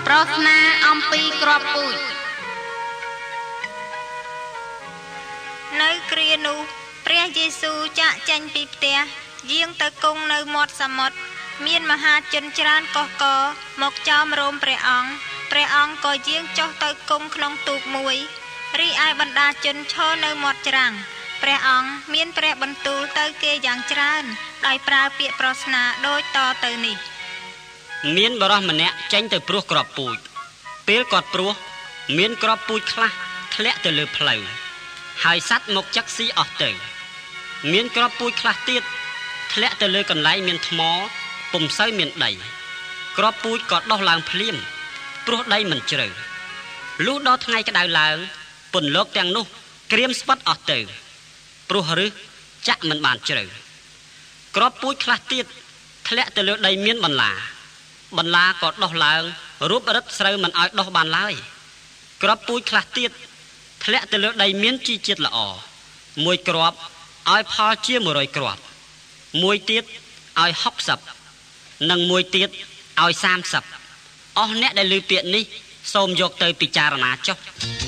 ប្រស្នាអំពីក្របពូជនៅគ្រានោះព្រះយេស៊ូវចាក់ចេញពីផ្ទះយាងទៅគង់នៅមាត់សមុទ្រមានមហាជនច្រើនកុះករមកចោមរោមព្រះអង្គក៏យាងចុះទៅគង់ក្នុងទូកមួយរីឯបណ្ដាជនឈរនៅមាត់ច្រាំងព្រះអង្គមានព្រះបន្ទូលទៅគេយ៉ាងច្រើនដោយប្រើពាក្យប្រស្នាដូចតទៅនេះមានបរិសម្នាក់ចេញទៅព្រោះក្របពូជពេលគាត់ព្រោះមានក្របពូជខ្លះធ្លាក់ទៅលើផ្លូវហើយសត្វមកចឹកស៊ីអស់ទៅមានក្របពូជខ្លះទៀតធ្លាក់ទៅលើកន្លែងមានថ្មពុំសូវមានដីក្របពូជក៏ដុះឡើងភ្លាមព្រោះដីមិនជ្រៅលុះដល់ថ្ងៃក្តៅឡើងពន្លកទាំងនោះក្រៀមស្វិតអស់ទៅព្រោះឫសចាក់មិនបានជ្រៅក្របពូជខ្លះទៀតធ្លាក់ទៅលើដីមានបន្លាក៏ដុះឡើងរូបរឹតស្រូវមិនឲ្យដុះបានឡើយក្របពូជខ្លះទៀតធ្លាក់ទៅលើដីមានជីជាតិល្អមួយគ្រាប់ឲ្យផលជា100គ្រាប់មួយទៀតឲ្យ60និងមួយទៀតឲ្យ30អស់អ្នកដែលឮពាក្យនេះសូមយកទៅពិចារណាចុះ